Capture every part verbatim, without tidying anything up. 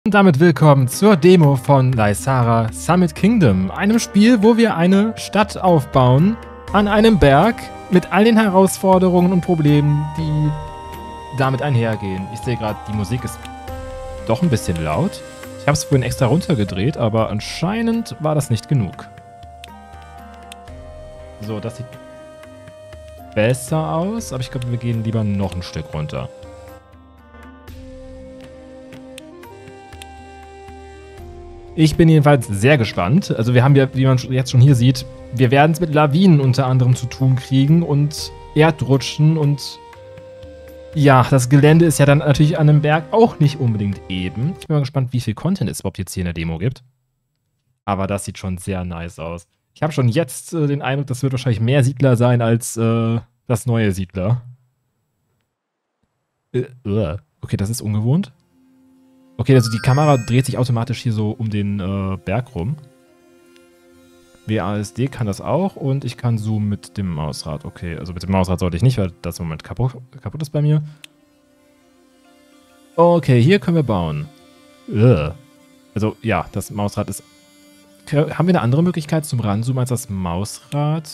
Und damit willkommen zur Demo von Lysara Summit Kingdom, einem Spiel, wo wir eine Stadt aufbauen an einem Berg mit all den Herausforderungen und Problemen, die damit einhergehen. Ich sehe gerade, die Musik ist doch ein bisschen laut. Ich habe es vorhin extra runtergedreht, aber anscheinend war das nicht genug. So, das sieht besser aus, aber ich glaube, wir gehen lieber noch ein Stück runter. Ich bin jedenfalls sehr gespannt. Also wir haben ja, wie man jetzt schon hier sieht, wir werden es mit Lawinen unter anderem zu tun kriegen und Erdrutschen und ja, das Gelände ist ja dann natürlich an einem Berg auch nicht unbedingt eben. Ich bin mal gespannt, wie viel Content es überhaupt jetzt hier in der Demo gibt. Aber das sieht schon sehr nice aus. Ich habe schon jetzt äh, den Eindruck, das wird wahrscheinlich mehr Siedler sein als äh, das neue Siedler. Äh, okay, das ist ungewohnt. Okay, also die Kamera dreht sich automatisch hier so um den äh, Berg rum. W A S D kann das auch und ich kann zoomen mit dem Mausrad. Okay, also mit dem Mausrad sollte ich nicht, weil das im Moment kaputt, kaputt ist bei mir. Okay, hier können wir bauen. Ugh. Also ja, das Mausrad ist... Haben wir eine andere Möglichkeit zum Ranzoomen als das Mausrad?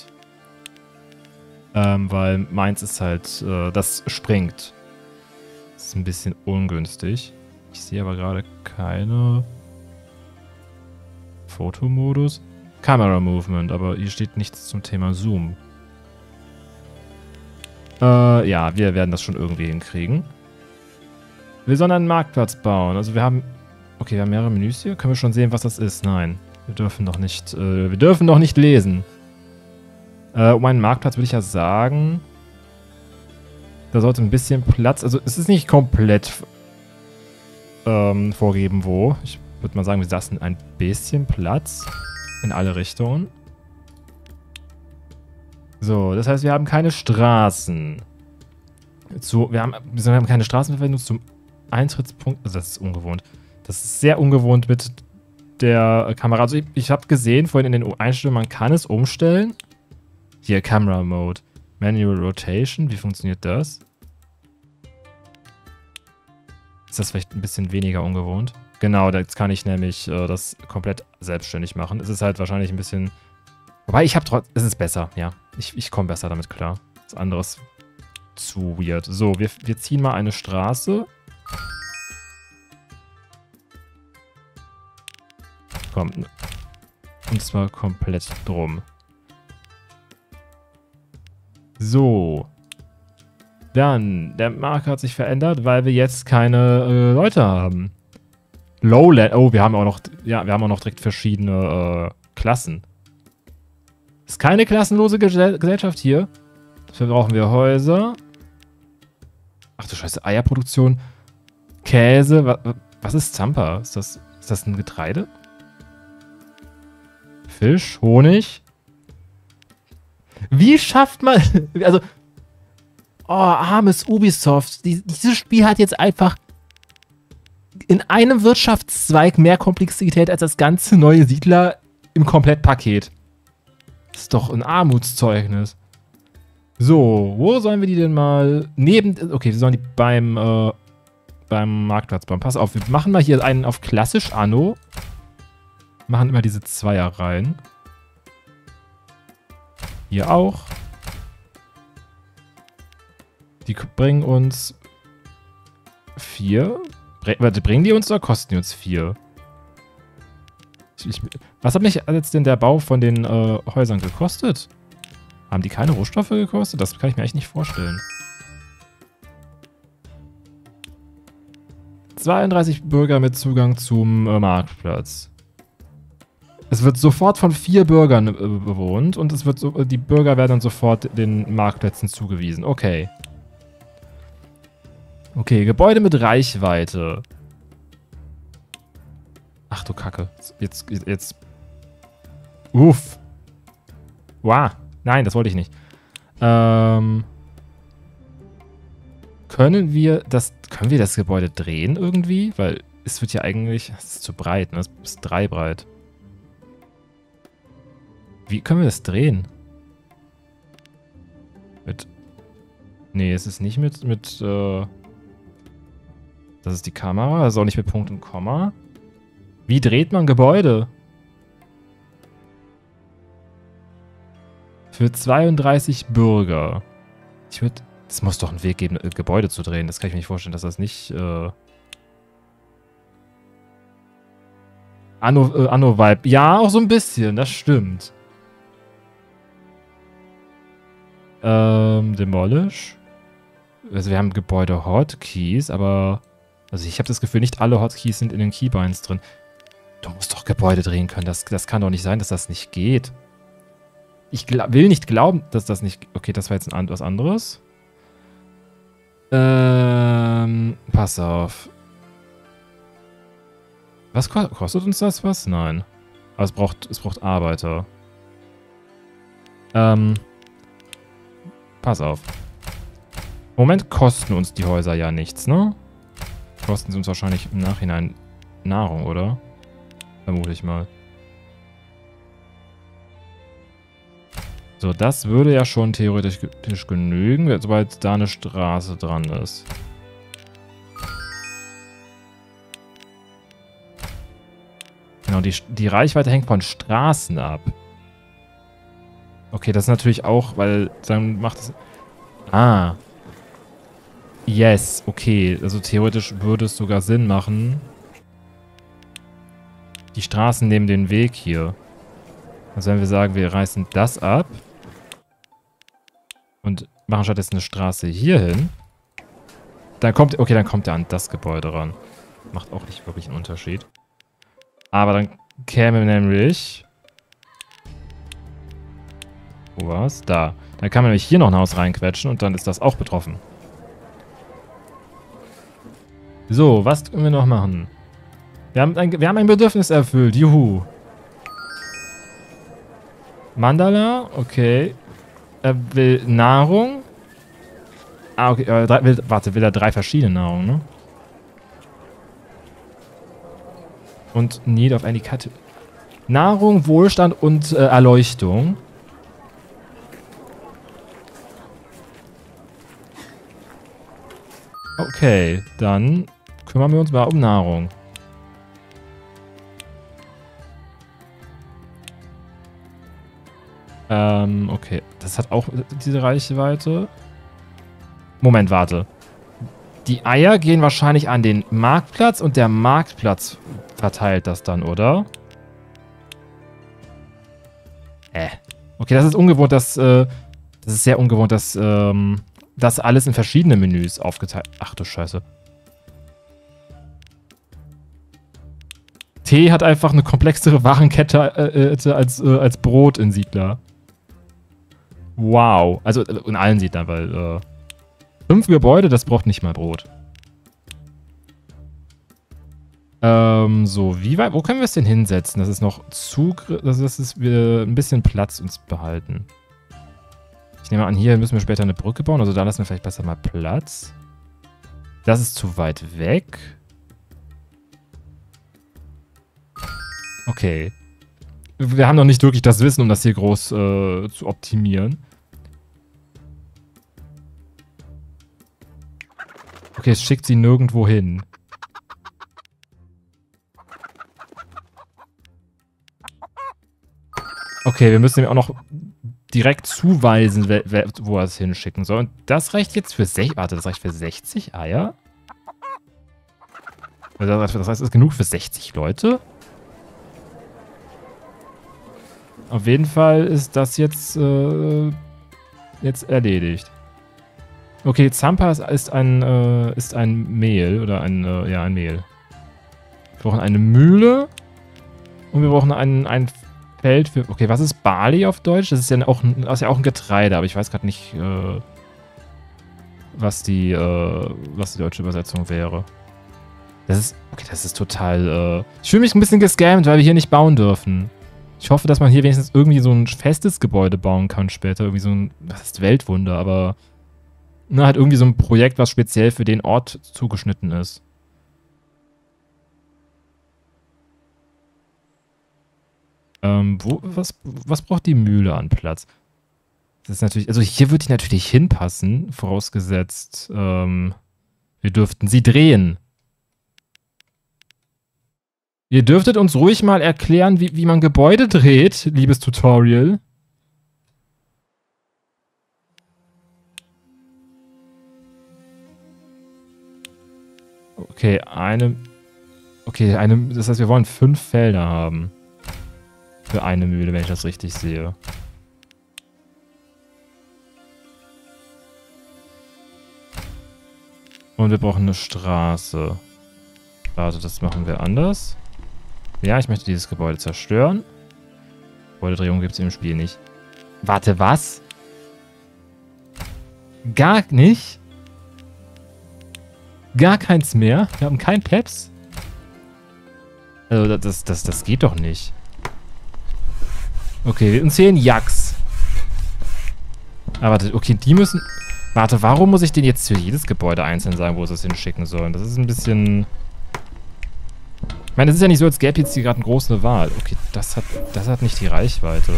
Ähm, weil meins ist halt... Äh, das springt. Das ist ein bisschen ungünstig. Ich sehe aber gerade keine Fotomodus. Camera Movement, aber hier steht nichts zum Thema Zoom. Äh, ja, wir werden das schon irgendwie hinkriegen. Wir sollen einen Marktplatz bauen. Also wir haben... Okay, wir haben mehrere Menüs hier. Können wir schon sehen, was das ist? Nein. Wir dürfen noch nicht... Äh, wir dürfen noch nicht lesen. Äh, um einen Marktplatz würde ich ja sagen... Da sollte ein bisschen Platz... Also es ist nicht komplett... Ähm, vorgeben, wo. Ich würde mal sagen, wir lassen ein bisschen Platz in alle Richtungen. So, das heißt, wir haben keine Straßen. Zu, wir, haben, wir haben keine Straßenverbindung zum Eintrittspunkt. Also das ist ungewohnt. Das ist sehr ungewohnt mit der Kamera. Also ich, ich habe gesehen vorhin in den Einstellungen, man kann es umstellen. Hier, Camera Mode. Manual Rotation. Wie funktioniert das? Ist das vielleicht ein bisschen weniger ungewohnt? Genau, jetzt kann ich nämlich äh, das komplett selbstständig machen. Es ist halt wahrscheinlich ein bisschen... Wobei, ich habe trotzdem... Es ist besser, ja. Ich, ich komme besser damit klar. Das andere ist zu weird. So, wir, wir ziehen mal eine Straße. Komm. Und zwar komplett drum. So. Dann, der Marker hat sich verändert, weil wir jetzt keine äh, Leute haben. Lowland, oh, wir haben auch noch, ja, wir haben auch noch direkt verschiedene äh, Klassen. Ist keine klassenlose Gesell Gesellschaft hier. Dafür brauchen wir Häuser. Ach du Scheiße, Eierproduktion. Käse, was, was ist Zampa? Ist das, ist das ein Getreide? Fisch, Honig. Wie schafft man, also... Oh, armes Ubisoft. Die, dieses Spiel hat jetzt einfach in einem Wirtschaftszweig mehr Komplexität als das ganze neue Siedler im Komplettpaket. Das ist doch ein Armutszeugnis. So, wo sollen wir die denn mal neben... Okay, wir sollen die beim, äh, beim Marktplatz bauen. Pass auf, wir machen mal hier einen auf klassisch Anno. Machen immer diese Zweierreihen. Hier auch. Die bringen uns vier. Warte, bringen die uns oder kosten die uns vier? Ich, ich, was hat mich jetzt denn der Bau von den äh, Häusern gekostet? Haben die keine Rohstoffe gekostet? Das kann ich mir echt nicht vorstellen. zweiunddreißig Bürger mit Zugang zum äh, Marktplatz. Es wird sofort von vier Bürgern äh, bewohnt und es wird so, die Bürger werden dann sofort den Marktplätzen zugewiesen. Okay. Okay, Gebäude mit Reichweite. Ach du Kacke. Jetzt, jetzt. Uff. Wow. Nein, das wollte ich nicht. Ähm. Können wir das, können wir das Gebäude drehen irgendwie? Weil es wird ja eigentlich, es ist zu breit, ne? Es ist drei breit. Wie können wir das drehen? Mit, nee, es ist nicht mit, mit, äh, Das ist die Kamera. Das ist auch nicht mit Punkt und Komma. Wie dreht man Gebäude? Für zweiunddreißig Bürger. Ich würde... Es muss doch einen Weg geben, Gebäude zu drehen. Das kann ich mir nicht vorstellen, dass das nicht... Äh Anno, äh, Anno-Vibe. Ja, auch so ein bisschen. Das stimmt. Ähm, Demolish. Also wir haben Gebäude-Hotkeys, aber... Also ich habe das Gefühl, nicht alle Hotkeys sind in den Keybinds drin. Du musst doch Gebäude drehen können. Das, das kann doch nicht sein, dass das nicht geht. Ich will nicht glauben, dass das nicht... Okay, das war jetzt ein, was anderes. Ähm, pass auf. Was ko kostet uns das was? Nein. Aber es braucht, es braucht Arbeiter. Ähm, pass auf. Im Moment kosten uns die Häuser ja nichts, ne? Kosten sie uns wahrscheinlich im Nachhinein Nahrung, oder? Vermute ich mal. So, das würde ja schon theoretisch genügen, sobald da eine Straße dran ist. Genau, die, die Reichweite hängt von Straßen ab. Okay, das ist natürlich auch, weil dann macht es... Ah. Yes, okay. Also theoretisch würde es sogar Sinn machen. Die Straßen nehmen den Weg hier. Also wenn wir sagen, wir reißen das ab und machen stattdessen eine Straße hier hin, dann kommt, okay, dann kommt er an das Gebäude ran. Macht auch nicht wirklich einen Unterschied. Aber dann käme nämlich... Wo war's? Da. Dann kann man nämlich hier noch ein Haus reinquetschen und dann ist das auch betroffen. So, was können wir noch machen? Wir haben ein, wir haben ein Bedürfnis erfüllt. Juhu. Mandala, okay. Er will Nahrung. Ah, okay. Er will, warte, will er drei verschiedene Nahrung, ne? Und Need of any Cut. Nahrung, Wohlstand und äh, Erleuchtung. Okay, dann kümmern wir uns mal um Nahrung. Ähm, okay. Das hat auch diese Reichweite. Moment, warte. Die Eier gehen wahrscheinlich an den Marktplatz und der Marktplatz verteilt das dann, oder? Äh. Okay, das ist ungewohnt, dass, äh, das ist sehr ungewohnt, dass, ähm, das alles in verschiedene Menüs aufgeteilt... Ach du Scheiße. Tee hat einfach eine komplexere Warenkette äh, äh, als, äh, als Brot in Siedler. Wow. Also in allen Siedlern, weil äh, fünf Gebäude, das braucht nicht mal Brot. Ähm, so, wie weit, wo können wir es denn hinsetzen? Das ist noch Zugriff, das ist, dass wir ein bisschen Platz uns behalten. Ich nehme an, hier müssen wir später eine Brücke bauen, also da lassen wir vielleicht besser mal Platz. Das ist zu weit weg. Okay. Wir haben noch nicht wirklich das Wissen, um das hier groß äh, zu optimieren. Okay, es schickt sie nirgendwo hin. Okay, wir müssen ihm auch noch direkt zuweisen, wo er es hinschicken soll. Und das reicht jetzt für sechzig... Warte, das reicht für sechzig Eier? Das heißt, das ist genug für sechzig Leute? Auf jeden Fall ist das jetzt, äh, jetzt erledigt. Okay, Zampa ist ein, äh, ist ein Mehl, oder ein, äh, ja, ein Mehl. Wir brauchen eine Mühle und wir brauchen ein, ein Feld für, okay, was ist Barley auf Deutsch? Das ist ja auch, das ist ja auch ein Getreide, aber ich weiß gerade nicht, äh, was die, äh, was die deutsche Übersetzung wäre. Das ist, okay, das ist total, äh, ich fühle mich ein bisschen gescammt, weil wir hier nicht bauen dürfen. Ich hoffe, dass man hier wenigstens irgendwie so ein festes Gebäude bauen kann später. Irgendwie so ein, das ist Weltwunder, aber ne, halt irgendwie so ein Projekt, was speziell für den Ort zugeschnitten ist. Ähm, wo, was, was braucht die Mühle an Platz? Das ist natürlich, also hier würde ich natürlich hinpassen, vorausgesetzt, ähm, wir dürften sie drehen. Ihr dürftet uns ruhig mal erklären, wie, wie man Gebäude dreht, liebes Tutorial. Okay, eine... Okay, eine... Das heißt, wir wollen fünf Felder haben. Für eine Mühle, wenn ich das richtig sehe. Und wir brauchen eine Straße. Warte, das machen wir anders. Ja, ich möchte dieses Gebäude zerstören. Gebäudedrehung gibt es im Spiel nicht. Warte, was? Gar nicht? Gar keins mehr? Wir haben kein Peps? Also, das, das, das geht doch nicht. Okay, uns fehlen Yaks. Aber warte, okay, die müssen... Warte, warum muss ich den jetzt für jedes Gebäude einzeln sagen, wo sie es hinschicken sollen? Das ist ein bisschen... Ich meine, es ist ja nicht so, als gäbe jetzt hier gerade eine große Wahl. Okay, das hat, das hat nicht die Reichweite.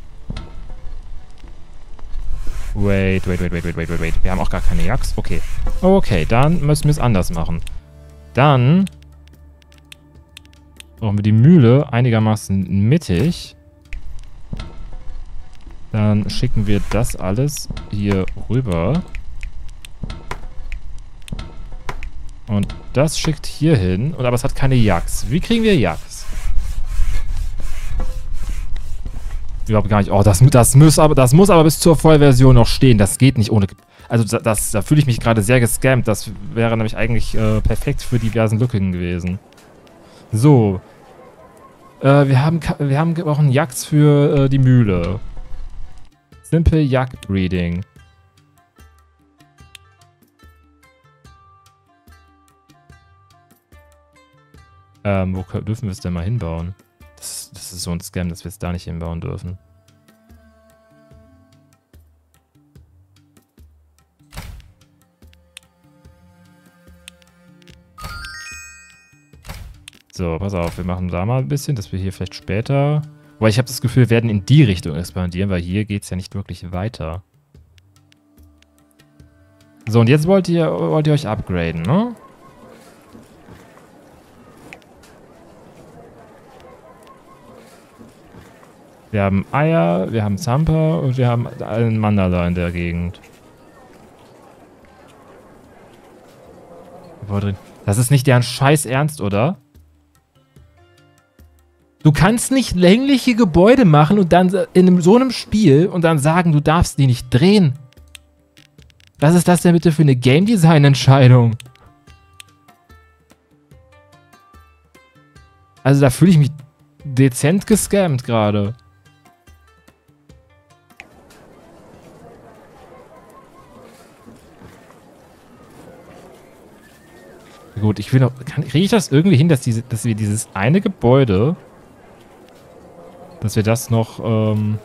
Wait, wait, wait, wait, wait, wait, wait, wait. Wir haben auch gar keine Yaks. Okay. Okay, dann müssen wir es anders machen. Dann brauchen wir die Mühle einigermaßen mittig. Dann schicken wir das alles hier rüber. Und das schickt hier hin. Und aber es hat keine Yaks. Wie kriegen wir Yaks? Überhaupt gar nicht. Oh, das, das, muss aber, das muss aber bis zur Vollversion noch stehen. Das geht nicht ohne... Also das, da fühle ich mich gerade sehr gescammt. Das wäre nämlich eigentlich äh, perfekt für diversen Lücken gewesen. So. Äh, wir haben, wir haben auch einen Yaks für äh, die Mühle. Simple Yak Breeding. Ähm, wo dürfen wir es denn mal hinbauen? Das, das ist so ein Scam, dass wir es da nicht hinbauen dürfen. So, pass auf, wir machen da mal ein bisschen, dass wir hier vielleicht später... Weil ich habe das Gefühl, wir werden in die Richtung expandieren, weil hier geht es ja nicht wirklich weiter. So, und jetzt wollt ihr, wollt ihr euch upgraden, ne? Wir haben Eier, wir haben Zampa und wir haben einen Mandala in der Gegend. Das ist nicht deren Scheiß Ernst, oder? Du kannst nicht längliche Gebäude machen und dann in einem, so einem Spiel und dann sagen, du darfst die nicht drehen. Was ist das denn bitte für eine Game Design Entscheidung? Also da fühle ich mich dezent gescammt gerade. Gut, ich will noch... Kriege ich das irgendwie hin, dass, diese, dass wir dieses eine Gebäude... Dass wir das noch, ähm...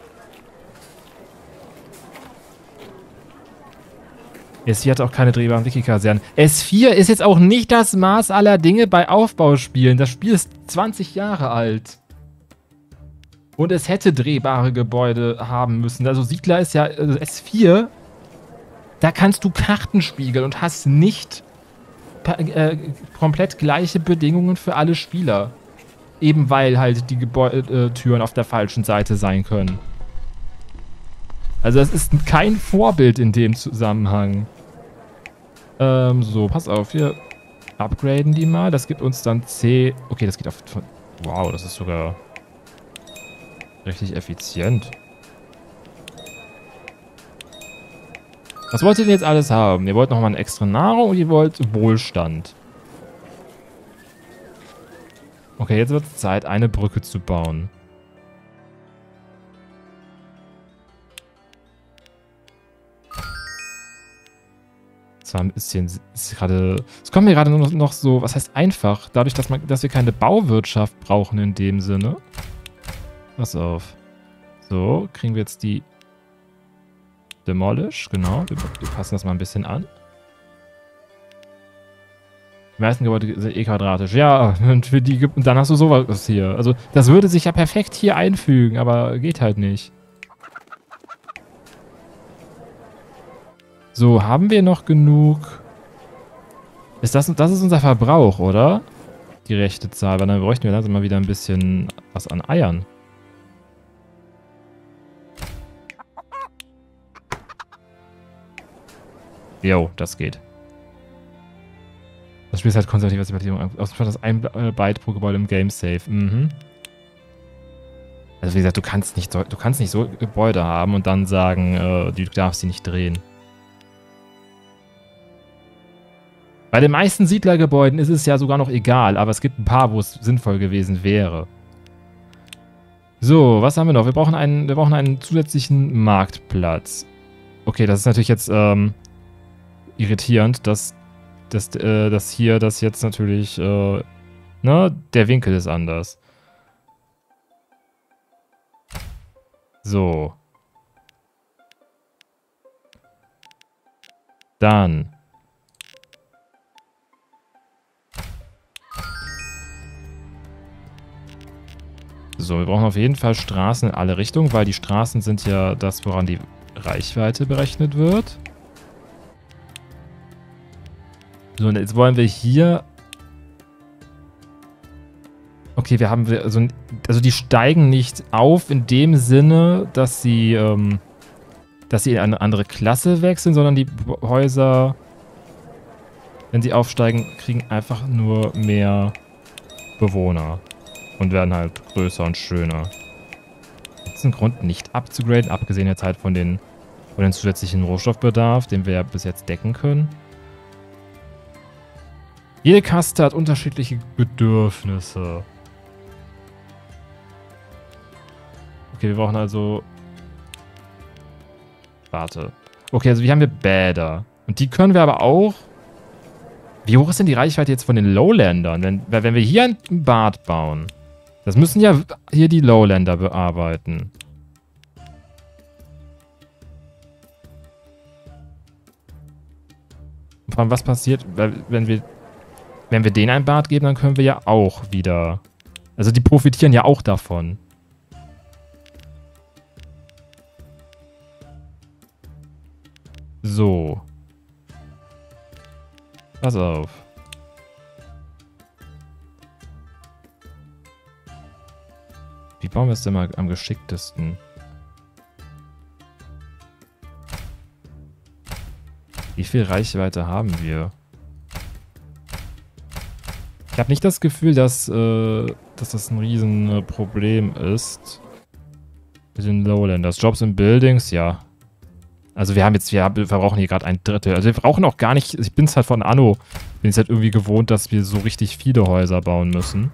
S vier hat auch keine drehbaren Wiki-Kasernen. S vier ist jetzt auch nicht das Maß aller Dinge bei Aufbauspielen. Das Spiel ist zwanzig Jahre alt. Und es hätte drehbare Gebäude haben müssen. Also Siedler ist ja... Also S vier, da kannst du Karten spiegeln und hast nicht äh, komplett gleiche Bedingungen für alle Spieler. Eben weil halt die Gebäudetüren auf der falschen Seite sein können. Also das ist kein Vorbild in dem Zusammenhang. Ähm, so, pass auf, wir upgraden die mal. Das gibt uns dann C... Okay, das geht auf... Wow, das ist sogar richtig effizient. Was wollt ihr denn jetzt alles haben? Ihr wollt nochmal eine extra Nahrung und ihr wollt Wohlstand. Okay, jetzt wird es Zeit, eine Brücke zu bauen. Das war ein bisschen, ist gerade, es kommt mir gerade noch, noch so, was heißt einfach, dadurch, dass, man, dass wir keine Bauwirtschaft brauchen in dem Sinne. Pass auf. So, kriegen wir jetzt die Demolish, genau, wir, wir passen das mal ein bisschen an. Die meisten Gebäude sind eh quadratisch. Ja, und für die, und dann hast du sowas hier. Also, das würde sich ja perfekt hier einfügen, aber geht halt nicht. So, haben wir noch genug? Ist das, das ist unser Verbrauch, oder? die rechte Zahl, weil dann bräuchten wir langsam mal wieder ein bisschen was an Eiern. Jo, das geht. Das Spiel ist halt konservativ, was die Platzierung aus das ein Byte pro Gebäude im Game Safe. Mhm. Also wie gesagt, du kannst nicht so, du kannst nicht so Gebäude haben und dann sagen, äh, du darfst sie nicht drehen. Bei den meisten Siedlergebäuden ist es ja sogar noch egal, aber es gibt ein paar, wo es sinnvoll gewesen wäre. So, was haben wir noch? Wir brauchen einen, wir brauchen einen zusätzlichen Marktplatz. Okay, das ist natürlich jetzt ähm, irritierend, dass, dass, äh, dass hier das jetzt natürlich, äh, ne, der Winkel ist anders. So. Dann. So, wir brauchen auf jeden Fall Straßen in alle Richtungen, weil die Straßen sind ja das, woran die Reichweite berechnet wird. So, und jetzt wollen wir hier... Okay, wir haben... Also, also die steigen nicht auf in dem Sinne, dass sie, ähm, dass sie in eine andere Klasse wechseln, sondern die Häuser, wenn sie aufsteigen, kriegen einfach nur mehr Bewohner. Und werden halt größer und schöner. Gibt es einen Grund, nicht abzugraden, abgesehen jetzt halt von den, von den zusätzlichen Rohstoffbedarf, den wir ja bis jetzt decken können. Jede Kaste hat unterschiedliche Bedürfnisse. Okay, wir brauchen also... Warte. Okay, also hier haben wir Bäder. Und die können wir aber auch... Wie hoch ist denn die Reichweite jetzt von den Lowlandern? Wenn, wenn wir hier ein Bad bauen... Das müssen ja hier die Lowlander bearbeiten. Vor allem, was passiert, wenn wir, wenn wir denen ein Bad geben, dann können wir ja auch wieder... Also die profitieren ja auch davon. So. Pass auf. Wie bauen wir es denn mal am geschicktesten? Wie viel Reichweite haben wir? Ich habe nicht das Gefühl, dass, äh, dass das ein riesen Problem ist. Mit den Lowlanders. Jobs in Buildings, ja. Also wir haben jetzt, wir, haben, wir verbrauchen hier gerade ein Drittel. Also wir brauchen auch gar nicht, ich bin es halt von Anno, bin es halt irgendwie gewohnt, dass wir so richtig viele Häuser bauen müssen.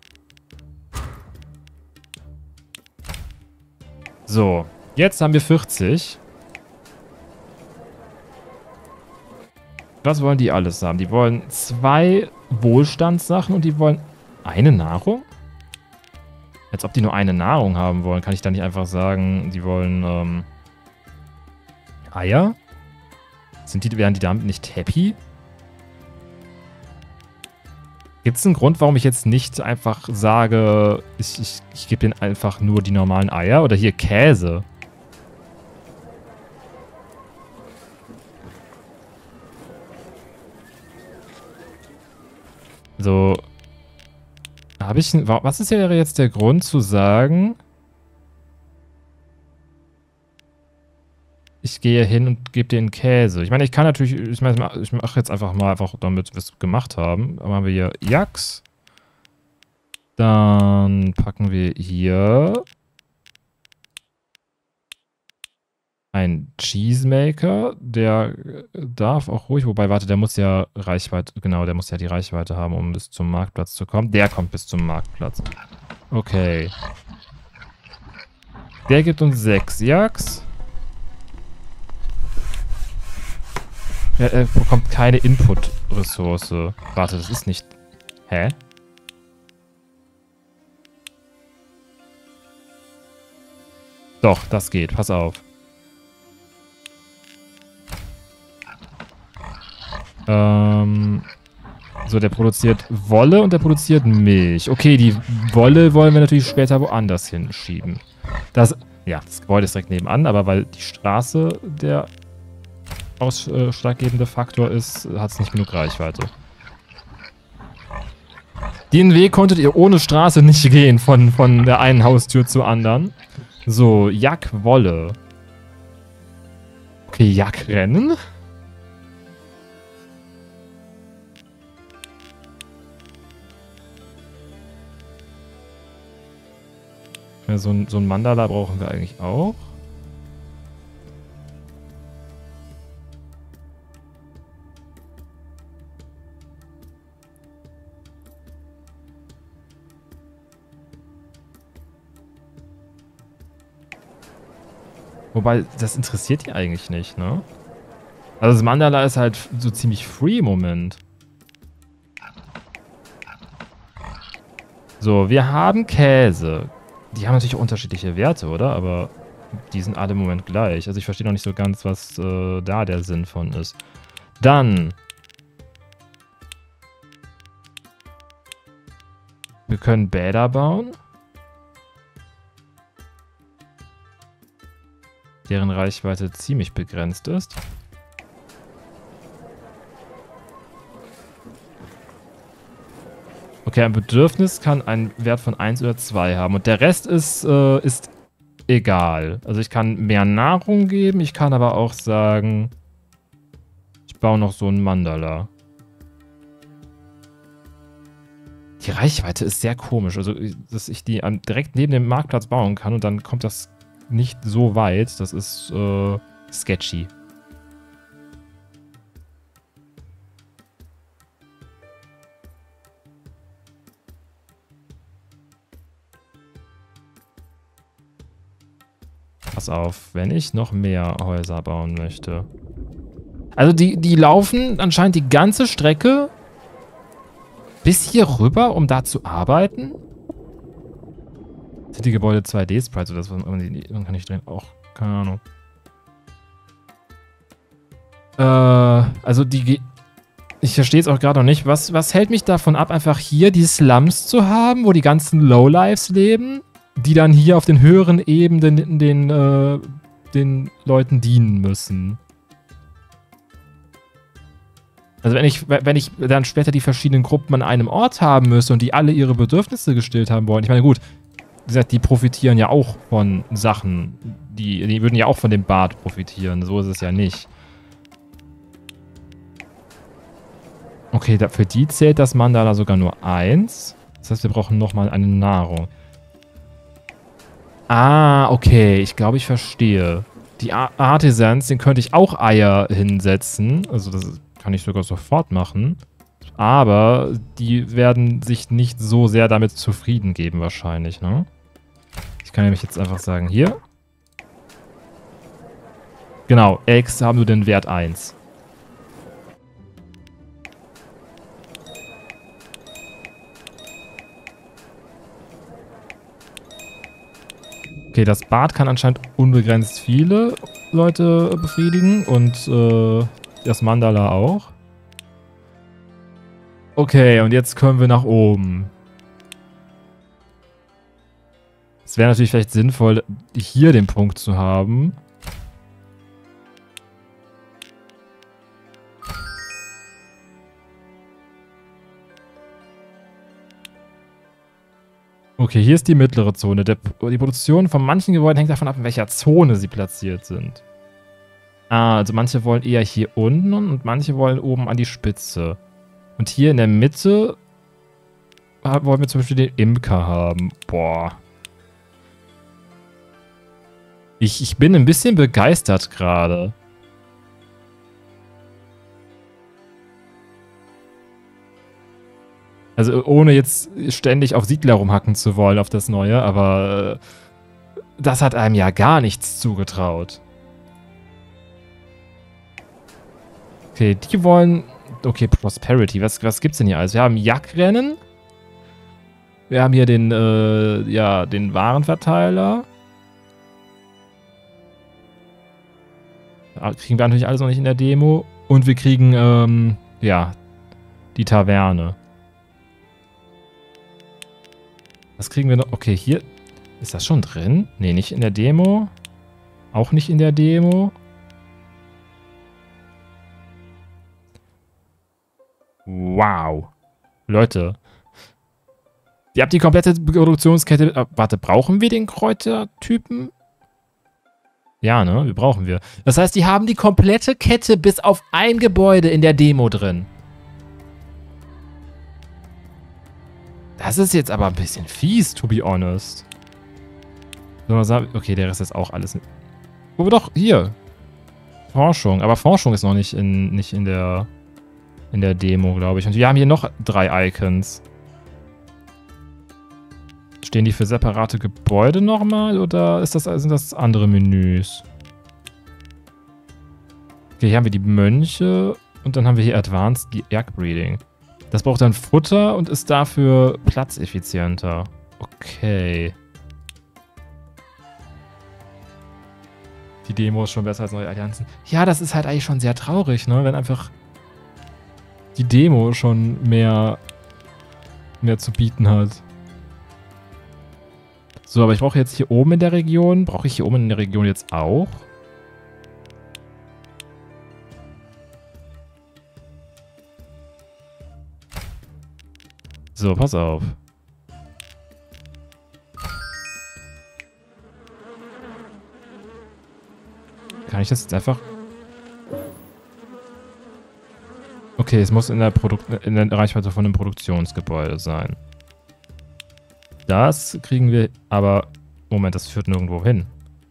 So, jetzt haben wir vierzig. Was wollen die alles haben? Die wollen zwei Wohlstandssachen und die wollen eine Nahrung? Als ob die nur eine Nahrung haben wollen. Kann ich da nicht einfach sagen, die wollen ähm, Eier? Sind die, wären die damit nicht happy? Gibt es einen Grund, warum ich jetzt nicht einfach sage, ich, ich, ich gebe denen einfach nur die normalen Eier? Oder hier Käse? So. Habe ich... Was ist ja jetzt der Grund zu sagen... Ich gehe hin und gebe denen Käse. Ich meine, ich kann natürlich... Ich meine, ich mache jetzt einfach mal, einfach damit wir es gemacht haben. Dann haben wir hier Yaks. Dann packen wir hier... Ein Cheesemaker. Der darf auch ruhig... Wobei, warte, der muss ja Reichweite... Genau, der muss ja die Reichweite haben, um bis zum Marktplatz zu kommen. Der kommt bis zum Marktplatz. Okay. Der gibt uns sechs Yaks. Er, er bekommt keine Input-Ressource. Warte, das ist nicht... Hä? Doch, das geht. Pass auf. Ähm... So, der produziert Wolle und der produziert Milch. Okay, die Wolle wollen wir natürlich später woanders hinschieben. Das... Ja, das Gebäude ist direkt nebenan, aber weil die Straße der... ausschlaggebende Faktor ist, hat es nicht genug Reichweite. Den Weg konntet ihr ohne Straße nicht gehen, von, von der einen Haustür zur anderen. So, Jackwolle. Okay, Jackrennen. Ja, so, ein, so ein Mandala brauchen wir eigentlich auch. Wobei, das interessiert die eigentlich nicht, ne? Also das Mandala ist halt so ziemlich free im Moment. So, wir haben Käse. Die haben natürlich auch unterschiedliche Werte, oder? Aber die sind alle im Moment gleich. Also ich verstehe noch nicht so ganz, was äh, da der Sinn von ist. Dann. Wir können Bäder bauen. Deren Reichweite ziemlich begrenzt ist. Okay, ein Bedürfnis kann einen Wert von eins oder zwei haben. Und der Rest ist, äh, ist egal. Also ich kann mehr Nahrung geben. Ich kann aber auch sagen, ich baue noch so ein Mandala. Die Reichweite ist sehr komisch. Also, dass ich die direkt neben dem Marktplatz bauen kann und dann kommt das nicht so weit. Das ist äh, sketchy. Pass auf, wenn ich noch mehr Häuser bauen möchte. Also die, die laufen anscheinend die ganze Strecke bis hier rüber, um da zu arbeiten. Sind die Gebäude zwei D-Sprites oder das, man kann nicht drehen. Auch, keine Ahnung. Äh, also die... Ich verstehe es auch gerade noch nicht. Was, was hält mich davon ab, einfach hier die Slums zu haben, wo die ganzen Lowlifes leben, die dann hier auf den höheren Ebenen den, den, äh, den Leuten dienen müssen? Also wenn ich, wenn ich dann später die verschiedenen Gruppen an einem Ort haben müsste und die alle ihre Bedürfnisse gestillt haben wollen, ich meine, gut, wie gesagt, die profitieren ja auch von Sachen, die, die würden ja auch von dem Bad profitieren, so ist es ja nicht. Okay, da, für die zählt das Mandala sogar nur eins. Das heißt, wir brauchen nochmal eine Nahrung. Ah, okay, ich glaube, ich verstehe. Die Ar Artisans, den könnte ich auch Eier hinsetzen, also das ist, kann ich sogar sofort machen. Aber die werden sich nicht so sehr damit zufrieden geben wahrscheinlich, ne? Ich kann nämlich jetzt einfach sagen, hier. Genau, Eggs haben nur den Wert eins. Okay, das Bad kann anscheinend unbegrenzt viele Leute befriedigen und äh, das Mandala auch. Okay, und jetzt können wir nach oben. Es wäre natürlich vielleicht sinnvoll, hier den Punkt zu haben. Okay, hier ist die mittlere Zone. Der, die Produktion von manchen Gebäuden hängt davon ab, in welcher Zone sie platziert sind. Ah, also manche wollen eher hier unten und manche wollen oben an die Spitze. Und hier in der Mitte wollen wir zum Beispiel den Imker haben. Boah. Ich, ich bin ein bisschen begeistert gerade. Also ohne jetzt ständig auf Siedler rumhacken zu wollen, auf das Neue, aber äh, das hat einem ja gar nichts zugetraut. Okay, die wollen... Okay, Prosperity. Was, was gibt's denn hier alles? Wir haben Jackrennen. Wir haben hier den, äh, ja, den Warenverteiler. Da kriegen wir natürlich alles noch nicht in der Demo. Und wir kriegen, ähm, ja, die Taverne. Was kriegen wir noch? Okay, hier... Ist das schon drin? Nee, nicht in der Demo. Auch nicht in der Demo. Wow. Leute. Ihr habt die komplette Produktionskette... Äh, warte, brauchen wir den Kräutertypen? Ja, ne? Wir brauchen wir. Das heißt, die haben die komplette Kette bis auf ein Gebäude in der Demo drin. Das ist jetzt aber ein bisschen fies, to be honest. Okay, der Rest ist auch alles... Wo wir doch... Hier. Forschung. Aber Forschung ist noch nicht in, nicht in der... in der Demo, glaube ich. Und wir haben hier noch drei Icons. Stehen die für separate Gebäude nochmal oder ist das, sind das andere Menüs? Okay, hier haben wir die Mönche und dann haben wir hier Advanced Egg Breeding. Das braucht dann Futter und ist dafür platzeffizienter. Okay. Die Demo ist schon besser als neue Allianzen. Ja, das ist halt eigentlich schon sehr traurig, ne? Wenn einfach die Demo schon mehr, mehr zu bieten hat. So, aber ich brauche jetzt hier oben in der Region... Brauche ich hier oben in der Region jetzt auch? So, pass auf. Kann ich das jetzt einfach... Okay, es muss in der, Produkt in der Reichweite von einem Produktionsgebäude sein. Das kriegen wir, aber... Moment, das führt nirgendwo hin.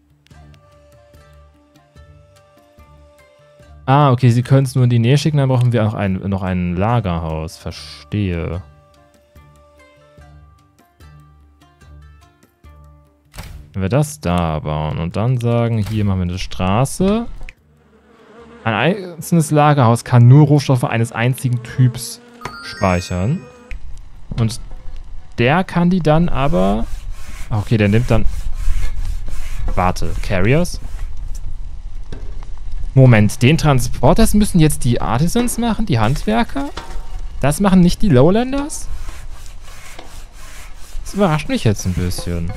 Ah, okay, sie können es nur in die Nähe schicken, dann brauchen wir auch ein, noch ein Lagerhaus. Verstehe. Wenn wir das da bauen und dann sagen, hier machen wir eine Straße. Ein einzelnes Lagerhaus kann nur Rohstoffe eines einzigen Typs speichern. Und der kann die dann aber... Okay, der nimmt dann... Warte, Carriers? Moment, den Transport, das müssen jetzt die Artisans machen, die Handwerker? Das machen nicht die Lowlanders? Das überrascht mich jetzt ein bisschen.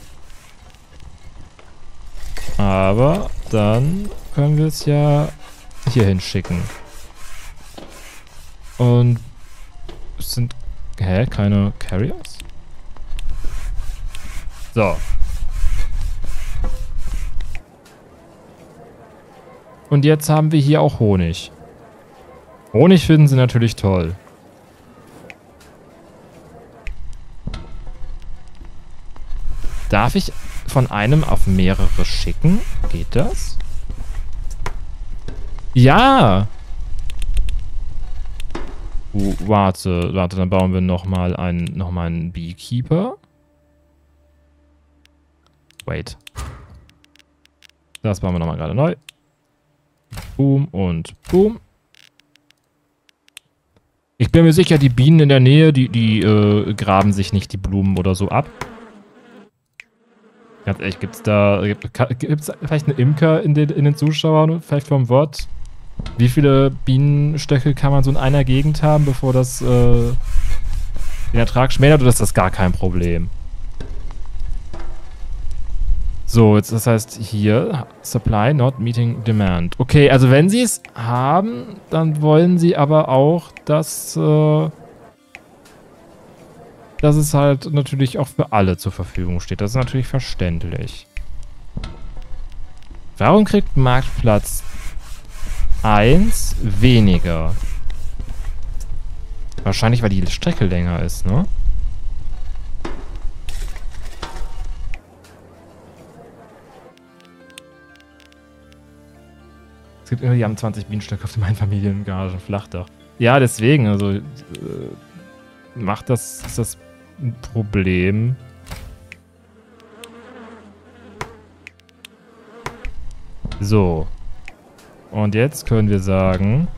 Aber dann können wir es ja hier hinschicken. Und es sind... Hä? Keine Carriers? So. Und jetzt haben wir hier auch Honig. Honig finden sie natürlich toll. Darf ich von einem auf mehrere schicken? Geht das? Ja! Uh, warte, warte, dann bauen wir nochmal einen, noch mal einen Beekeeper. Wait. Das bauen wir nochmal gerade neu. Boom und boom. Ich bin mir sicher, die Bienen in der Nähe, die, die äh, graben sich nicht die Blumen oder so ab. Ganz ehrlich, gibt's da, gibt's vielleicht eine Imker in den, in den Zuschauern, vielleicht vom Wort? Wie viele Bienenstöcke kann man so in einer Gegend haben, bevor das äh, den Ertrag schmälert, oder ist das gar kein Problem? So, jetzt das heißt hier, Supply not meeting demand. Okay, also wenn sie es haben, dann wollen sie aber auch, dass, äh, dass es halt natürlich auch für alle zur Verfügung steht. Das ist natürlich verständlich. Warum kriegt Marktplatz eins weniger? Wahrscheinlich, weil die Strecke länger ist, ne? Es gibt immer, die haben zwanzig Bienenstöcke auf dem Einfamiliengaragen Flachdach. Ja, deswegen, also äh, macht das, ist das ein Problem. So. Und jetzt können wir sagen...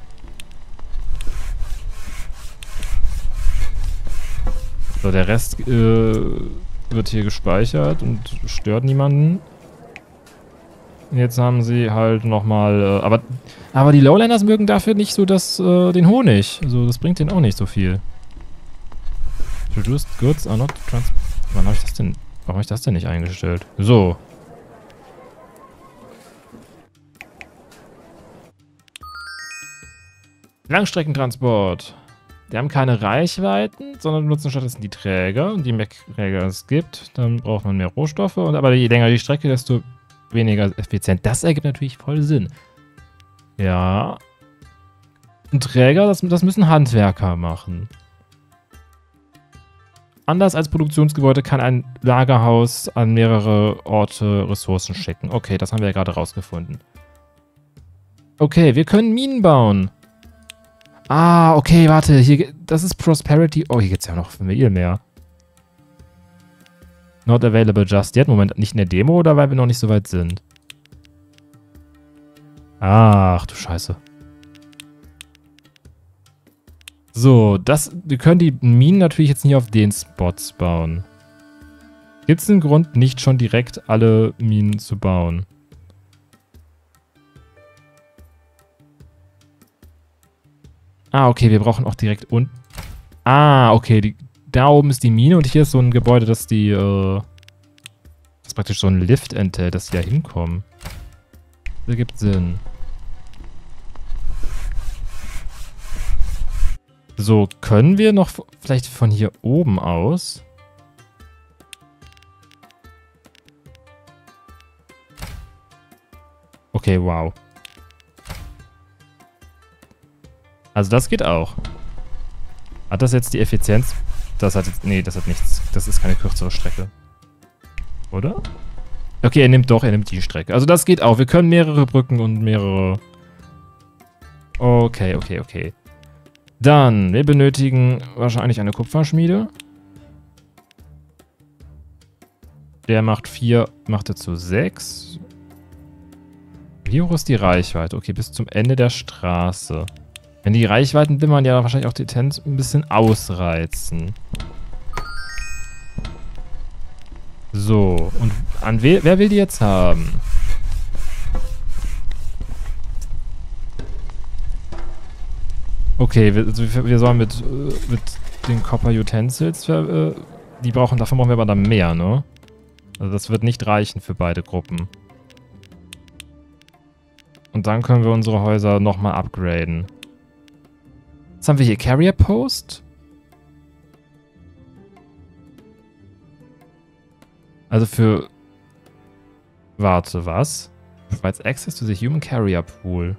So, der Rest äh, wird hier gespeichert und stört niemanden. Jetzt haben sie halt nochmal... Äh, aber, aber die Lowlanders mögen dafür nicht so das, äh, den Honig. Also das bringt denen auch nicht so viel. Produced goods are not trans... Wann habe ich das denn... Warum habe ich das denn nicht eingestellt? So. Langstreckentransport. Die haben keine Reichweiten, sondern benutzen stattdessen die Träger. Und je mehr Träger es gibt, dann braucht man mehr Rohstoffe. Und aber je länger die Strecke, desto weniger effizient. Das ergibt natürlich voll Sinn. Ja. Ein Träger, das, das müssen Handwerker machen. Anders als Produktionsgebäude kann ein Lagerhaus an mehrere Orte Ressourcen schicken. Okay, das haben wir ja gerade rausgefunden. Okay, wir können Minen bauen. Ah, okay, warte. Hier, das ist Prosperity. Oh, hier gibt es ja noch viel mehr. Not available just yet. Moment, nicht in der Demo oder weil wir noch nicht so weit sind? Ach, du Scheiße. So, das, wir können die Minen natürlich jetzt nicht auf den Spots bauen. Gibt es einen Grund, nicht schon direkt alle Minen zu bauen? Ah, okay, wir brauchen auch direkt unten. Ah, okay, die, da oben ist die Mine und hier ist so ein Gebäude, das die, äh, das praktisch so ein Lift enthält, dass die da hinkommen. Das ergibt Sinn. So, können wir noch vielleicht von hier oben aus? Okay, wow. Also das geht auch. Hat das jetzt die Effizienz? Das hat jetzt... Nee, das hat nichts. Das ist keine kürzere Strecke. Oder? Okay, er nimmt doch, er nimmt die Strecke. Also das geht auch. Wir können mehrere Brücken und mehrere... Okay, okay, okay. Dann, wir benötigen wahrscheinlich eine Kupferschmiede. Der macht vier, macht er zu sechs. Wie hoch ist die Reichweite? Okay, bis zum Ende der Straße. Wenn die Reichweiten will man ja wahrscheinlich auch die Tents ein bisschen ausreizen. So, und an we wer will die jetzt haben? Okay, wir, also wir sollen mit, mit den Copper Utensils, äh, die brauchen, davon brauchen wir aber dann mehr, ne? Also das wird nicht reichen für beide Gruppen. Und dann können wir unsere Häuser nochmal upgraden. Was haben wir hier? Carrier Post? Also für... Warte, was? Provides access to the human carrier pool.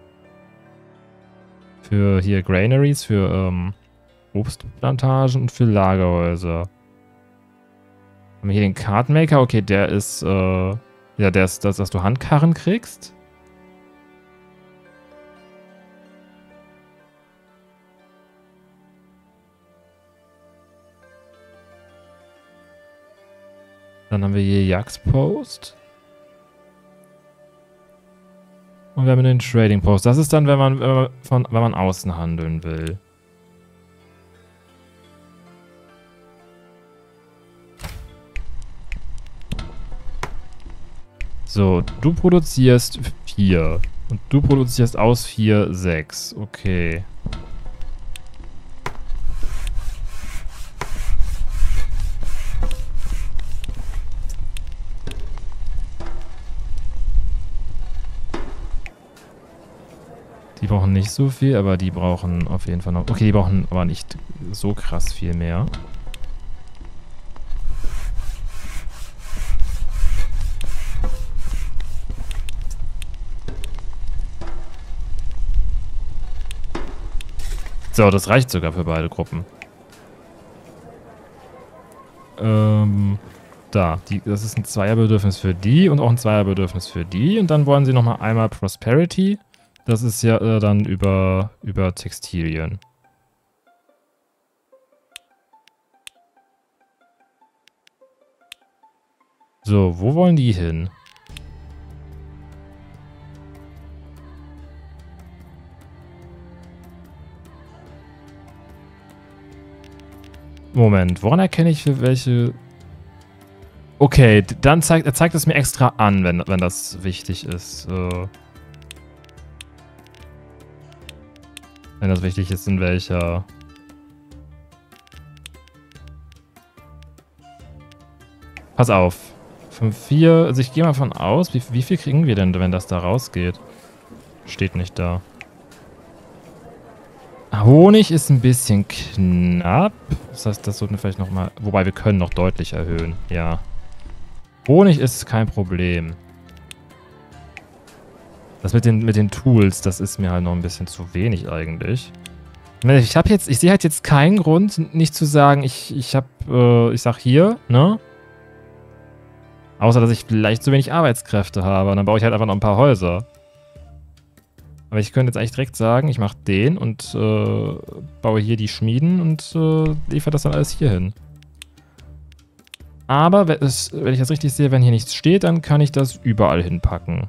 Für hier Granaries, für ähm, Obstplantagen und für Lagerhäuser. Haben wir hier den Cardmaker? Okay, der ist, äh... ja, der ist das, dass du Handkarren kriegst. Dann haben wir hier Jagdpost. Und wir haben den Trading Post. Das ist dann, wenn man, wenn man, von, wenn man außen handeln will. So, du produzierst vier. Und du produzierst aus vier sechs. Okay. Die brauchen nicht so viel, aber die brauchen auf jeden Fall noch... Okay, die brauchen aber nicht so krass viel mehr. So, das reicht sogar für beide Gruppen. Ähm, da. Die, das ist ein Zweierbedürfnis für die und auch ein Zweierbedürfnis für die. Und dann wollen sie nochmal einmal Prosperity. Das ist ja äh, dann über, über Textilien. So, wo wollen die hin? Moment, woran erkenne ich für welche... Okay, dann zeigt er zeigt es mir extra an, wenn, wenn das wichtig ist. Äh wenn das wichtig ist, in welcher... Pass auf. fünf vier, also ich gehe mal von aus, wie, wie viel kriegen wir denn, wenn das da rausgeht? Steht nicht da. Honig ist ein bisschen knapp. Das heißt, das sollten wir vielleicht nochmal... Wobei, wir können noch deutlich erhöhen. Ja. Honig ist kein Problem. Das mit den, mit den Tools, das ist mir halt noch ein bisschen zu wenig eigentlich. Ich habe jetzt... Ich sehe halt jetzt keinen Grund, nicht zu sagen, ich, ich habe... Äh, ich sag hier, ne? Außer, dass ich vielleicht zu wenig Arbeitskräfte habe. Und dann baue ich halt einfach noch ein paar Häuser. Aber ich könnte jetzt eigentlich direkt sagen, ich mache den und äh, baue hier die Schmieden und äh, liefere das dann alles hier hin. Aber wenn, es, wenn ich das richtig sehe, wenn hier nichts steht, dann kann ich das überall hinpacken.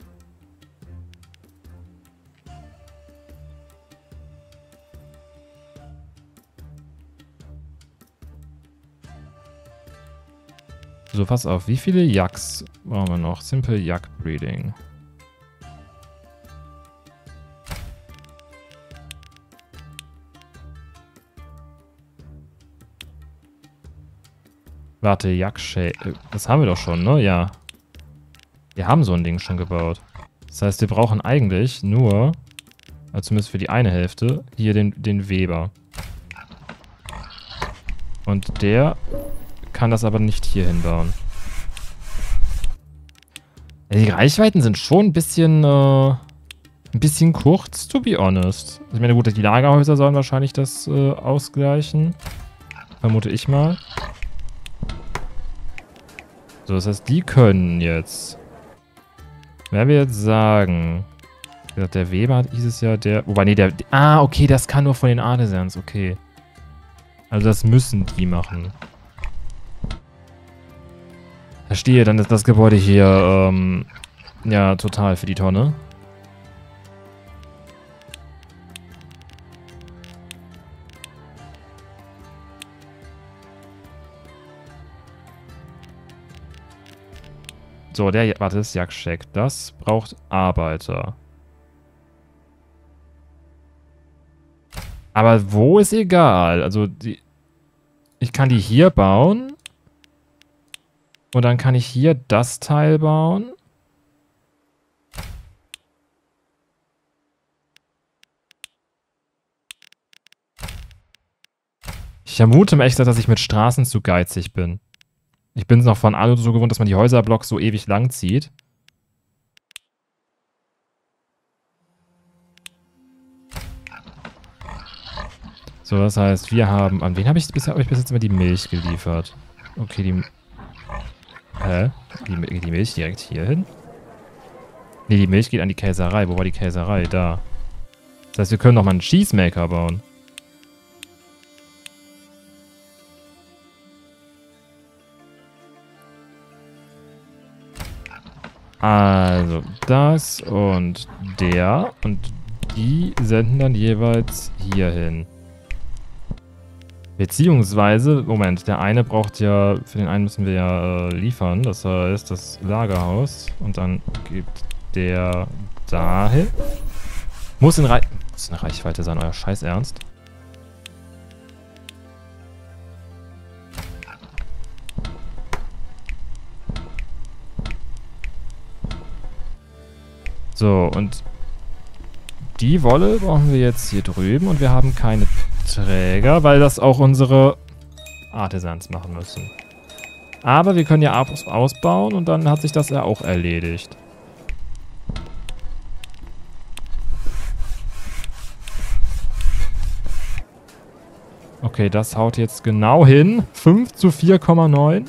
So, pass auf. Wie viele Yaks brauchen wir noch? Simple Yak Breeding. Warte, Yak-Shake. Das haben wir doch schon, ne? Ja. Wir haben so ein Ding schon gebaut. Das heißt, wir brauchen eigentlich nur, also zumindest für die eine Hälfte, hier den, den Weber. Und der kann das aber nicht hier hinbauen. Ja, die Reichweiten sind schon ein bisschen, äh, ein bisschen kurz, to be honest. Ich meine, gut, die Lagerhäuser sollen wahrscheinlich das äh, ausgleichen. Vermute ich mal. So, das heißt, die können jetzt... Wenn wir jetzt sagen... Wie gesagt, der Weber hat dieses Jahr der... Wobei, nee, der... Ah, okay, das kann nur von den Artisans, okay. Also das müssen die machen. Verstehe, dann ist das Gebäude hier, ähm... ja, total für die Tonne. So, der, warte, das ist Yak-Shack. Das braucht Arbeiter. Aber wo ist egal. Also, die, ich kann die hier bauen. Und dann kann ich hier das Teil bauen. Ich vermute mal echt, dass ich mit Straßen zu geizig bin. Ich bin es noch von Anno so gewohnt, dass man die Häuserblocks so ewig lang zieht. So, das heißt, wir haben... An wen habe ich bisher hab ich bis jetzt immer die Milch geliefert? Okay, die... Hä? Die, geht die Milch direkt hier hin? Ne, die Milch geht an die Käserei. Wo war die Käserei? Da. Das heißt, wir können noch mal einen Cheesemaker bauen. Also, das und der. Und die senden dann jeweils hier hin. Beziehungsweise, Moment, der eine braucht ja, für den einen müssen wir ja äh, liefern. Das heißt, das Lagerhaus. Und dann geht der dahin. Muss in, Rei Muss in Reichweite sein, euer Scheiß Ernst. So, und die Wolle brauchen wir jetzt hier drüben und wir haben keine Träger, weil das auch unsere Artisans machen müssen. Aber wir können ja aus ausbauen und dann hat sich das ja auch erledigt. Okay, das haut jetzt genau hin. fünf zu vier Komma neun.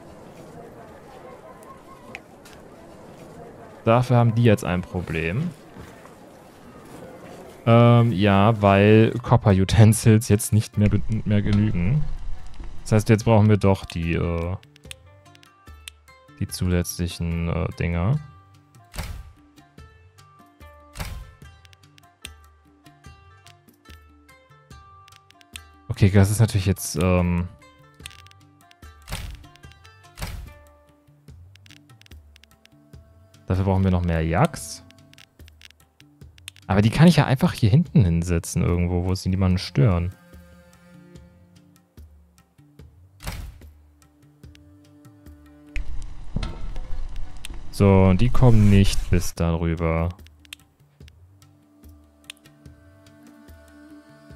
Dafür haben die jetzt ein Problem. Ähm, ja, weil Copper Utensils jetzt nicht mehr, mehr genügen. Das heißt, jetzt brauchen wir doch die, äh, die zusätzlichen äh, Dinger. Okay, das ist natürlich jetzt, ähm... Dafür brauchen wir noch mehr Yaks. Aber die kann ich ja einfach hier hinten hinsetzen irgendwo, wo sie niemanden stören. So, und die kommen nicht bis darüber.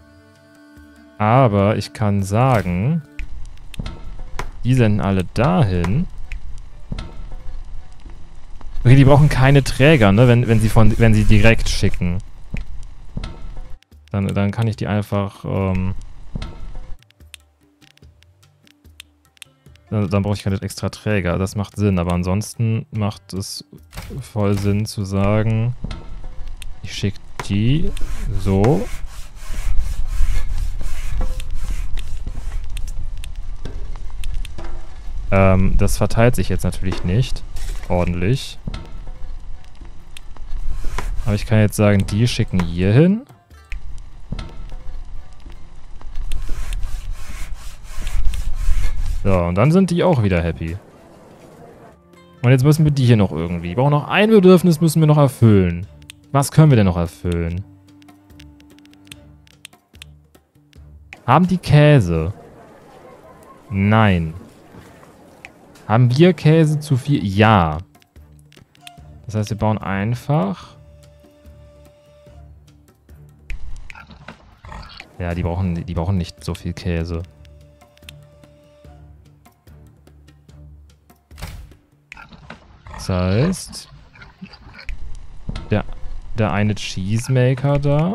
Aber ich kann sagen, die senden alle dahin. Okay, die brauchen keine Träger, ne? Wenn, wenn, sie, von, wenn sie direkt schicken. Dann, dann kann ich die einfach... Ähm, dann, dann brauche ich keine extra Träger. Das macht Sinn. Aber ansonsten macht es voll Sinn zu sagen, ich schicke die so. Ähm, das verteilt sich jetzt natürlich nicht ordentlich. Aber ich kann jetzt sagen, die schicken hier hin. So, und dann sind die auch wieder happy. Und jetzt müssen wir die hier noch irgendwie. Wir brauchen noch ein Bedürfnis, müssen wir noch erfüllen. Was können wir denn noch erfüllen? Haben die Käse? Nein. Haben wir Käse zu viel? Ja. Das heißt, wir bauen einfach... Ja, die brauchen, die brauchen nicht so viel Käse. Das heißt, der, der eine Cheesemaker da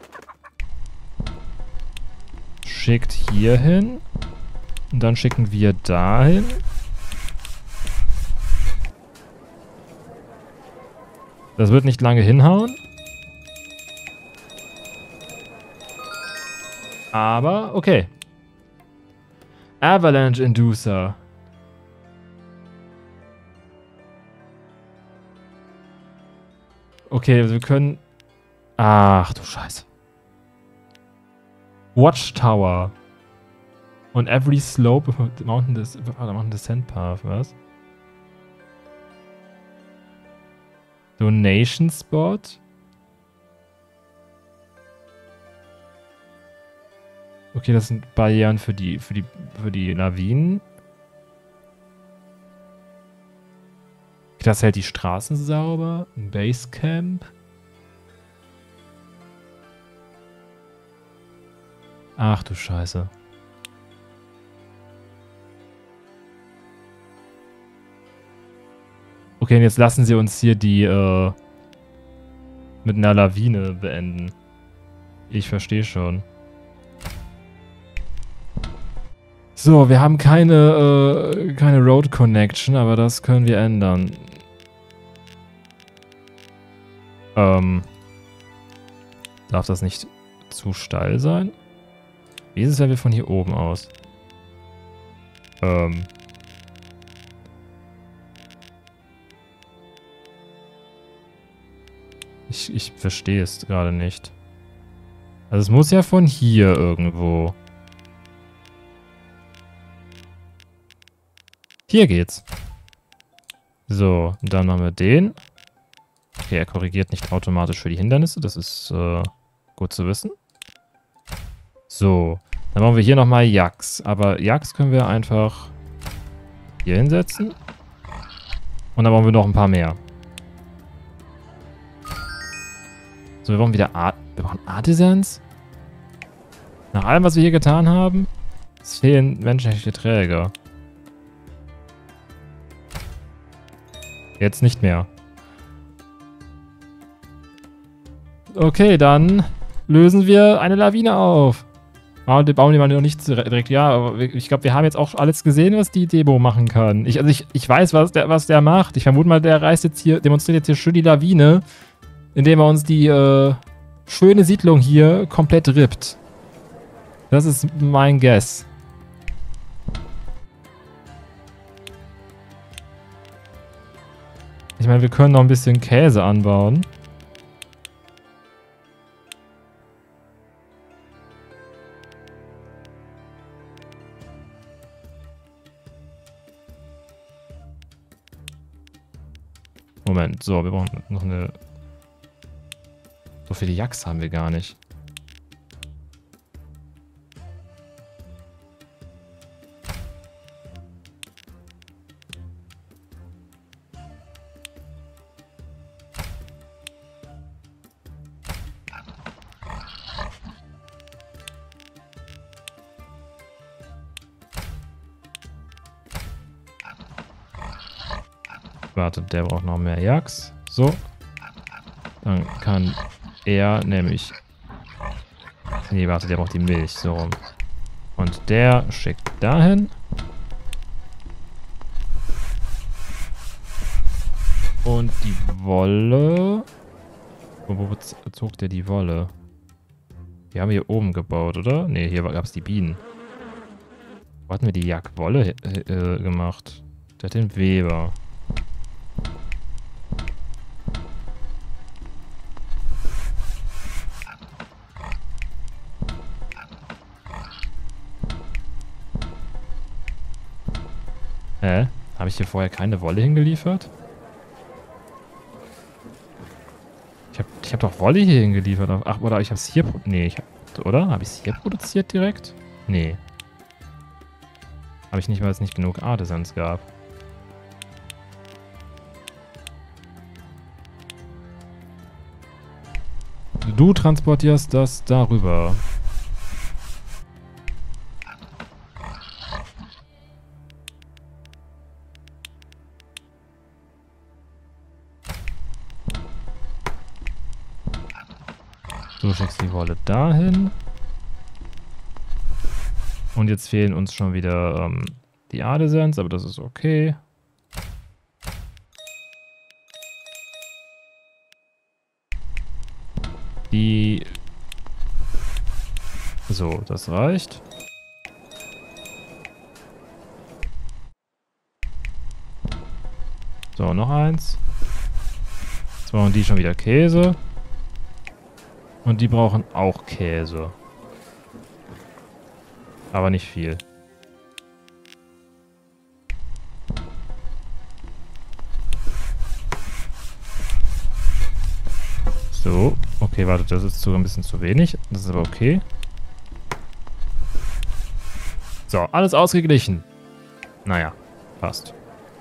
schickt hier hin und dann schicken wir dahin. Das wird nicht lange hinhauen. Aber, okay. Avalanche Inducer. Okay, also wir können... Ach du Scheiße. Watchtower. On every slope mountain, des mountain descent path, was? Donation Spot. Okay, das sind Barrieren für die, für die, für die Lawinen. Das hält die Straßen sauber. Basecamp. Ach du Scheiße. Okay, und jetzt lassen sie uns hier die äh, mit einer Lawine beenden. Ich verstehe schon. So, wir haben keine, äh, keine Road Connection, aber das können wir ändern. Ähm. Darf das nicht zu steil sein? Wie ist es, wenn wir von hier oben aus? Ähm. Ich, ich verstehe es gerade nicht. Also es muss ja von hier irgendwo... Hier geht's. So, und dann machen wir den. Okay, er korrigiert nicht automatisch für die Hindernisse. Das ist äh, gut zu wissen. So, dann machen wir hier nochmal Jax. Aber Jax können wir einfach hier hinsetzen. Und dann brauchen wir noch ein paar mehr. So, wir brauchen wieder Art wir brauchen Artisans. Nach allem, was wir hier getan haben, es fehlen menschliche Träger. Jetzt nicht mehr. Okay, dann lösen wir eine Lawine auf. Ah, die bauen die mal noch nicht direkt. Ja, aber ich glaube, wir haben jetzt auch alles gesehen, was die Demo machen kann. Ich, also ich, ich weiß, was der, was der macht. Ich vermute mal, der reißt jetzt hier, demonstriert jetzt hier schön die Lawine, indem er uns die äh, schöne Siedlung hier komplett rippt. Das ist mein Guess. Ich meine, wir können noch ein bisschen Käse anbauen. Moment, so, wir brauchen noch eine... So viele Jacks haben wir gar nicht. warte, der braucht noch mehr Jacks. So. Dann kann er nämlich... Nee, warte, der braucht die Milch. So rum. Und der schickt dahin. Und die Wolle... Wo, wo zog der die Wolle? Die haben wir hier oben gebaut, oder? Ne, hier gab es die Bienen. Wo hatten wir die Jagdwolle äh, gemacht? Der hat den Weber. Hä? Habe ich hier vorher keine Wolle hingeliefert? Ich habe ich hab doch Wolle hier hingeliefert. Ach, oder ich habe es hier... Nee, ich hab, oder? Habe ich es hier produziert direkt? Nee. Habe ich nicht, weil es nicht genug Artisans gab. Du transportierst das darüber. Du schickst die Wolle dahin. Und jetzt fehlen uns schon wieder ähm, die Artisans, aber das ist okay. Die... So, das reicht. So, noch eins. Jetzt brauchen die schon wieder Käse. Und die brauchen auch Käse. Aber nicht viel. So, okay, warte, das ist sogar ein bisschen zu wenig. Das ist aber okay. So, alles ausgeglichen. Naja, passt.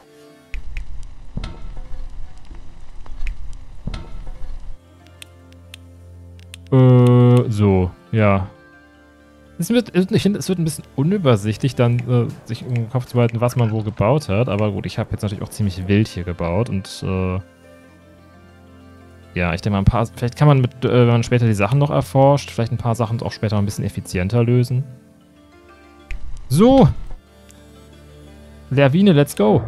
Äh, so, ja. Es wird, ich finde, es wird ein bisschen unübersichtlich, dann äh, sich im Kopf zu behalten, was man wo gebaut hat. Aber gut, ich habe jetzt natürlich auch ziemlich wild hier gebaut und äh, ja, ich denke mal, ein paar, vielleicht kann man, mit, äh, wenn man später die Sachen noch erforscht, vielleicht ein paar Sachen auch später ein bisschen effizienter lösen. So! Lawine, let's go!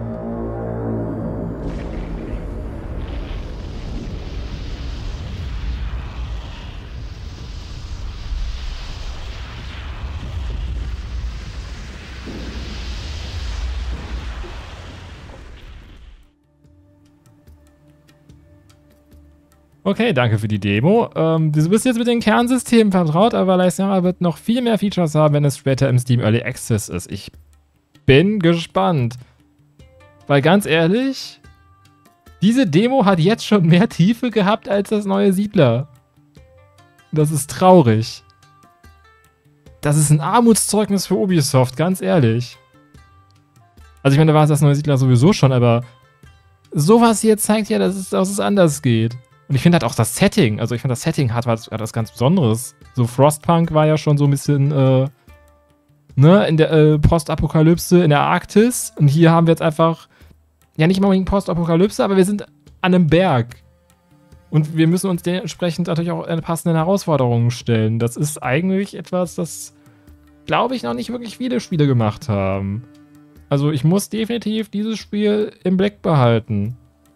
Okay, danke für die Demo. Ähm, du bist jetzt mit den Kernsystemen vertraut, aber Lysera wird noch viel mehr Features haben, wenn es später im Steam Early Access ist. Ich bin gespannt. Weil ganz ehrlich, diese Demo hat jetzt schon mehr Tiefe gehabt als das neue Siedler. Das ist traurig. Das ist ein Armutszeugnis für Ubisoft, ganz ehrlich. Also ich meine, da war es das neue Siedler sowieso schon, aber sowas hier zeigt ja, dass es, dass es anders geht. Und ich finde halt auch das Setting, also ich finde das Setting hat was, hat was ganz Besonderes. So Frostpunk war ja schon so ein bisschen, äh, ne, in der äh, Postapokalypse in der Arktis. Und hier haben wir jetzt einfach, ja nicht mal unbedingt Postapokalypse, aber wir sind an einem Berg. Und wir müssen uns dementsprechend natürlich auch eine passende Herausforderungen stellen. Das ist eigentlich etwas, das, glaube ich, noch nicht wirklich viele Spiele gemacht haben. Also ich muss definitiv dieses Spiel im Blick behalten.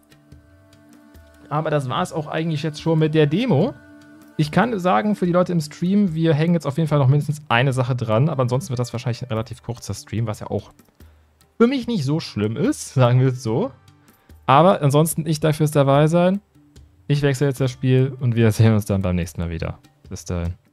Aber das war es auch eigentlich jetzt schon mit der Demo. Ich kann sagen, für die Leute im Stream, wir hängen jetzt auf jeden Fall noch mindestens eine Sache dran, aber ansonsten wird das wahrscheinlich ein relativ kurzer Stream, was ja auch für mich nicht so schlimm ist, sagen wir es so. Aber ansonsten, ich darf fürs dabei sein. Ich wechsle jetzt das Spiel und wir sehen uns dann beim nächsten Mal wieder. Bis dahin.